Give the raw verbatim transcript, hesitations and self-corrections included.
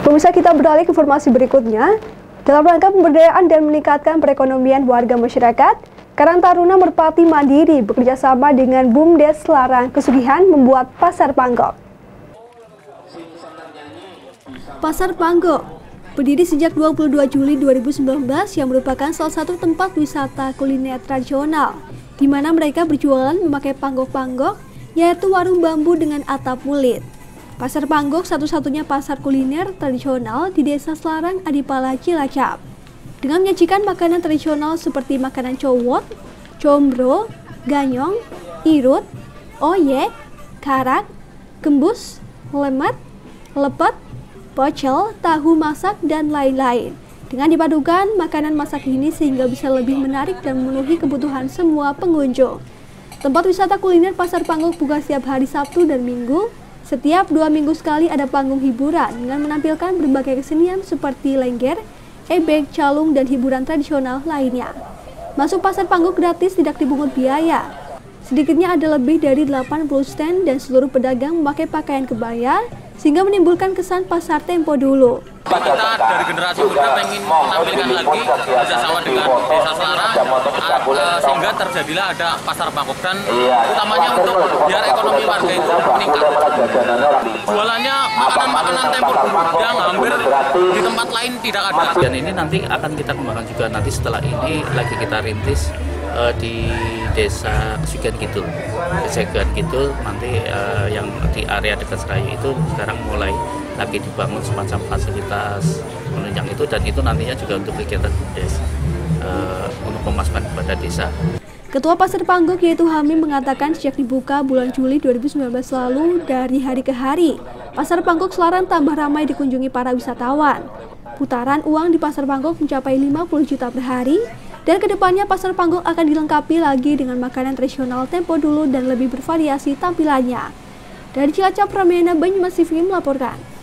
Pemirsa, kita beralih ke informasi berikutnya. Dalam rangka pemberdayaan dan meningkatkan perekonomian warga masyarakat, Karang Taruna Merpati Mandiri bekerjasama dengan BUMDes Larang Pesugihan membuat Pasar Panggok. Pasar Panggok berdiri sejak dua puluh dua Juli dua ribu sembilan belas yang merupakan salah satu tempat wisata kuliner tradisional, di mana mereka berjualan memakai panggok-panggok, yaitu warung bambu dengan atap kulit. Pasar Panggok satu-satunya pasar kuliner tradisional di Desa Selarang, Adipala, Cilacap, dengan menyajikan makanan tradisional seperti makanan cowot, combro, ganyong, irut, oyek, karak, gembus, lemet, lepet, pocel, tahu masak, dan lain-lain. Dengan dipadukan makanan masak ini sehingga bisa lebih menarik dan memenuhi kebutuhan semua pengunjung. Tempat wisata kuliner Pasar Panggok buka setiap hari Sabtu dan Minggu. Setiap dua minggu sekali ada panggung hiburan dengan menampilkan berbagai kesenian seperti lengger, ebek, calung, dan hiburan tradisional lainnya. Masuk Pasar Panggok gratis, tidak dipungut biaya. Sedikitnya ada lebih dari delapan puluh stand dan seluruh pedagang memakai pakaian kebaya sehingga menimbulkan kesan pasar tempo dulu. Kita dari generasi muda pengen menampilkan lagi bersama dengan Desa Selarang sehingga terjadilah ada Pasar Panggok, dan utamanya untuk biar ekonomi warga itu meningkat. Jualannya makanan-makanan tempo dulu yang hampir di tempat lain tidak ada. Dan ini nanti akan kita kembangkan juga nanti setelah ini lagi kita rintis uh, di Desa Kesugihan Kidul. Kesugihan Kidul nanti uh, yang di area dekat Serayu itu sekarang mulai lagi dibangun semacam fasilitas penunjang itu, dan itu nantinya juga untuk kegiatan BUMDes uh, untuk pemasukan kepada desa. Ketua Pasar Panggok yaitu Hamim mengatakan sejak dibuka bulan Juli dua ribu sembilan belas lalu, dari hari ke hari Pasar Panggok Selarang tambah ramai dikunjungi para wisatawan. Putaran uang di Pasar Panggok mencapai lima puluh juta per hari, dan kedepannya Pasar Panggok akan dilengkapi lagi dengan makanan tradisional tempo dulu dan lebih bervariasi tampilannya. Dari Cilacap, Ramayana Banyumas T V melaporkan.